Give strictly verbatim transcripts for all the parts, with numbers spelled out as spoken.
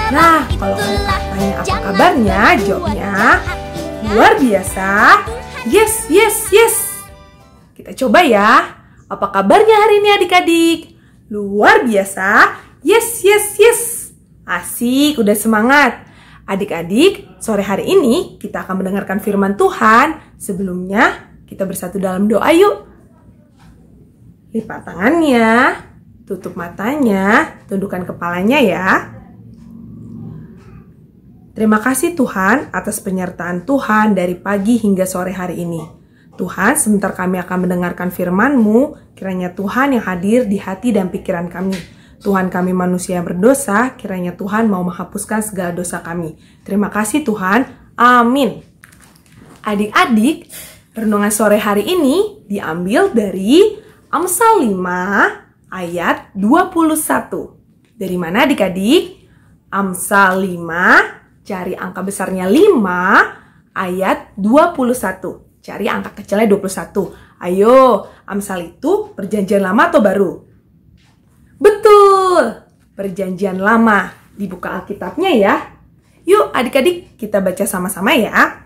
Nah, kalau kakak tanya apa kabarnya, jawabnya luar biasa. Yes, yes, yes. Kita coba ya. Apa kabarnya hari ini adik-adik? Luar biasa. Yes, yes, yes. Asik, udah semangat. Adik-adik, sore hari ini kita akan mendengarkan firman Tuhan. Sebelumnya, kita bersatu dalam doa yuk. Lipat tangannya, tutup matanya, tundukkan kepalanya ya. Terima kasih Tuhan atas penyertaan Tuhan dari pagi hingga sore hari ini. Tuhan, sebentar kami akan mendengarkan firman-Mu, kiranya Tuhan yang hadir di hati dan pikiran kami. Tuhan, kami manusia yang berdosa, kiranya Tuhan mau menghapuskan segala dosa kami. Terima kasih Tuhan, amin. Adik-adik, renungan sore hari ini diambil dari Amsal lima ayat dua puluh satu. Dari mana adik-adik? Amsal lima, cari angka besarnya lima, ayat dua puluh satu. Cari angka kecilnya dua puluh satu. Ayo, Amsal itu perjanjian lama atau baru? Betul, perjanjian lama. Dibuka Alkitabnya ya. Yuk adik-adik kita baca sama-sama ya.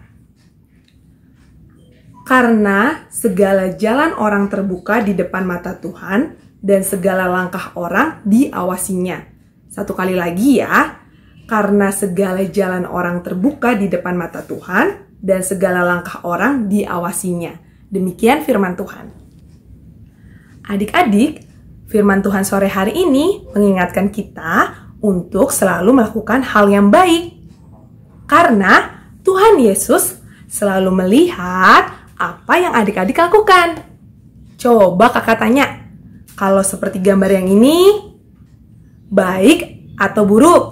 Karena segala jalan orang terbuka di depan mata Tuhan dan segala langkah orang diawasinya. Satu kali lagi ya. Karena segala jalan orang terbuka di depan mata Tuhan dan segala langkah orang diawasinya. Demikian firman Tuhan. Adik-adik, firman Tuhan sore hari ini mengingatkan kita untuk selalu melakukan hal yang baik. Karena Tuhan Yesus selalu melihat apa yang adik-adik lakukan. Coba kakak tanya, kalau seperti gambar yang ini, baik atau buruk?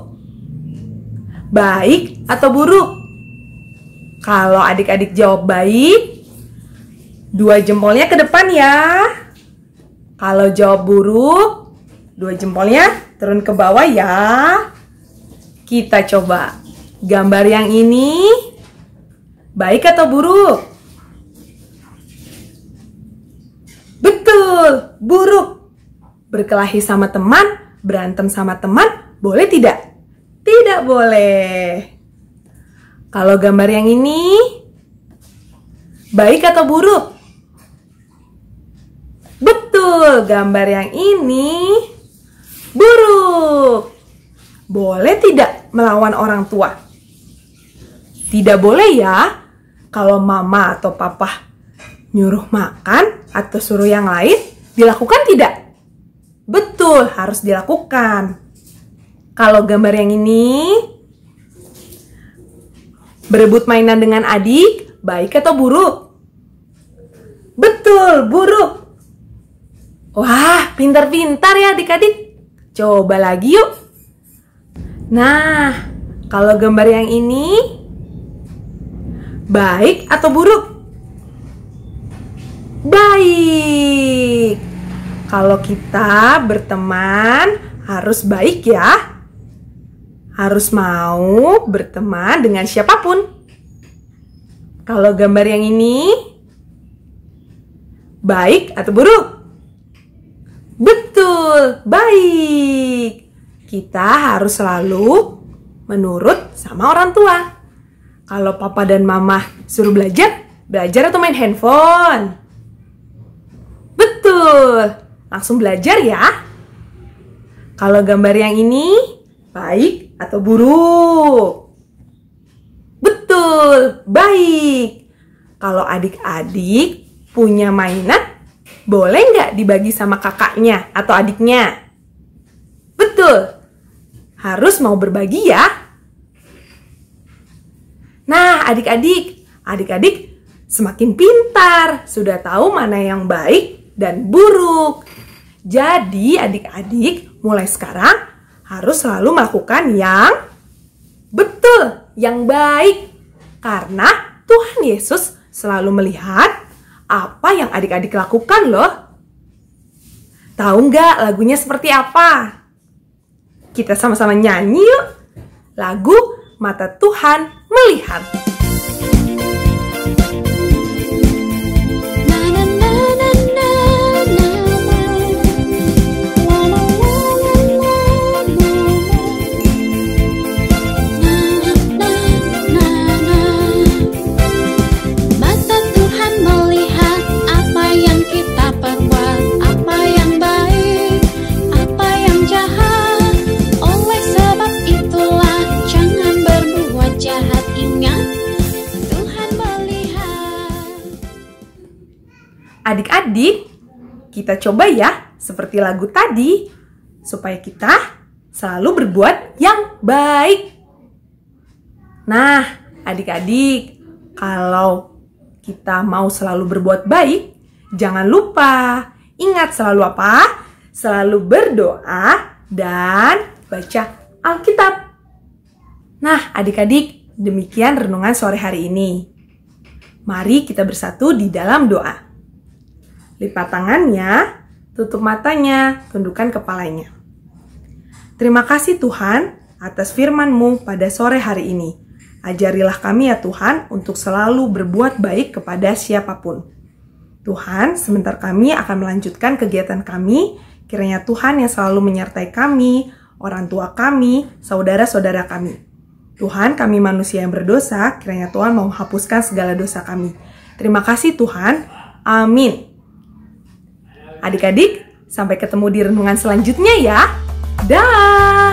Baik atau buruk? Kalau adik-adik jawab baik, dua jempolnya ke depan ya. Kalau jawab buruk, dua jempolnya turun ke bawah ya. Kita coba. Gambar yang ini, baik atau buruk? Betul, buruk. Berkelahi sama teman, berantem sama teman, boleh tidak? Tidak boleh. Kalau gambar yang ini, baik atau buruk? Betul, gambar yang ini buruk. Boleh tidak melawan orang tua? Tidak boleh ya. Kalau mama atau papa nyuruh makan atau suruh yang lain, dilakukan tidak? Betul, harus dilakukan. Kalau gambar yang ini, berebut mainan dengan adik, baik atau buruk? Betul, buruk. Wah, pintar-pintar ya adik-adik. Coba lagi yuk. Nah, kalau gambar yang ini, baik atau buruk? Baik. Kalau kita berteman, harus baik ya. Harus mau berteman dengan siapapun. Kalau gambar yang ini, baik atau buruk? Betul, baik. Kita harus selalu menurut sama orang tua. Kalau papa dan mama suruh belajar, belajar atau main handphone? Betul, langsung belajar ya. Kalau gambar yang ini, baik atau buruk? Betul, baik. Kalau adik-adik punya mainan, boleh nggak dibagi sama kakaknya atau adiknya? Betul, harus mau berbagi ya. Nah adik-adik, adik-adik semakin pintar, sudah tahu mana yang baik dan buruk. Jadi adik-adik mulai sekarang harus selalu melakukan yang betul, yang baik. Karena Tuhan Yesus selalu melihat apa yang adik-adik lakukan loh. Tahu nggak lagunya seperti apa? Kita sama-sama nyanyi yuk. Lagu Mata Tuhan Melihat. Adik-adik, kita coba ya seperti lagu tadi, supaya kita selalu berbuat yang baik. Nah, adik-adik, kalau kita mau selalu berbuat baik, jangan lupa, ingat selalu apa? Selalu berdoa dan baca Alkitab. Nah, adik-adik, demikian renungan sore hari ini. Mari kita bersatu di dalam doa. Lipat tangannya, tutup matanya, tundukkan kepalanya. Terima kasih Tuhan atas firman-Mu pada sore hari ini. Ajarilah kami ya Tuhan untuk selalu berbuat baik kepada siapapun. Tuhan, sebentar kami akan melanjutkan kegiatan kami. Kiranya Tuhan yang selalu menyertai kami, orang tua kami, saudara-saudara kami. Tuhan, kami manusia yang berdosa, kiranya Tuhan mau menghapuskan segala dosa kami. Terima kasih Tuhan. Amin. Adik-adik, sampai ketemu di renungan selanjutnya ya. Dah.